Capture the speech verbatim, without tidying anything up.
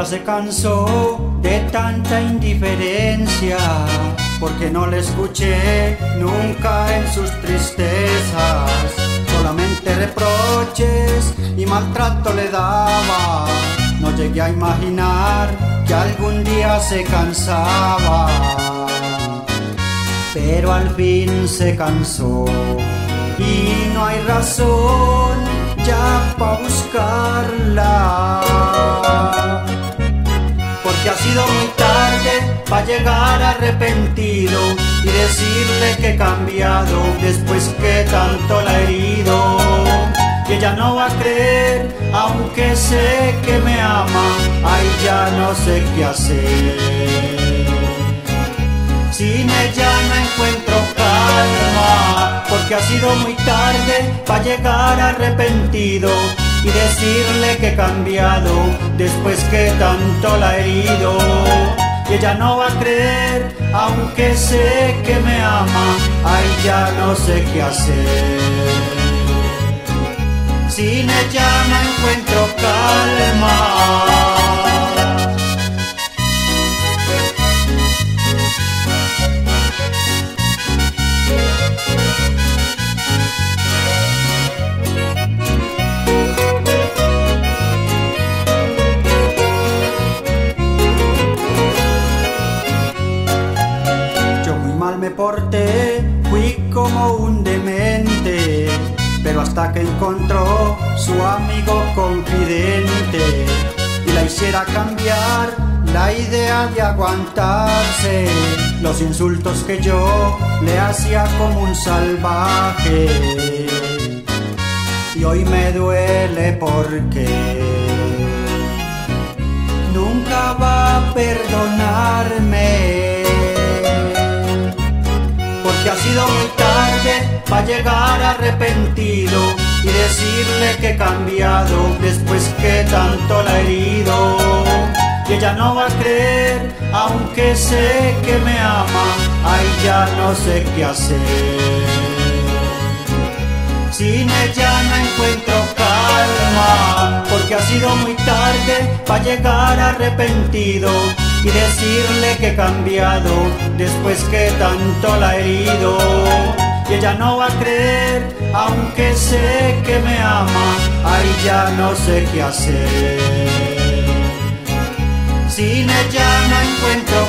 Ella se cansó de tanta indiferencia, porque no le escuché nunca en sus tristezas. Solamente reproches y maltrato le daba. No llegué a imaginar que algún día se cansaba. Pero al fin se cansó y no hay razón ya pa' buscarla, porque ha sido muy tarde pa' llegar arrepentido y decirle que he cambiado después que tanto la he herido. Y ella no va a creer, aunque sé que me ama, ay, ya no sé qué hacer. Sin ella no encuentro calma, porque ha sido muy tarde pa' llegar arrepentido y decirle que he cambiado después que tanto la he herido. Y ella no va a creer, aunque sé que me ama, ay, ya no sé qué hacer. Sin ella no encuentro calma. Me porté, fui como un demente, pero hasta que encontró su amigo confidente y la hiciera cambiar la idea de aguantarse los insultos que yo le hacía como un salvaje. Y hoy me duele porque nunca va a perdonarme, que ha sido muy tarde pa' llegar arrepentido y decirle que he cambiado después que tanto la he herido. Y ella no va a creer, aunque sé que me ama, ay, ya no sé qué hacer. Sin ella no encuentro calma, porque ha sido muy tarde pa' llegar arrepentido y decirle que he cambiado después que tanto la he herido. Y ella no va a creer, aunque sé que me ama, ay, ya no sé qué hacer. Sin ella no encuentro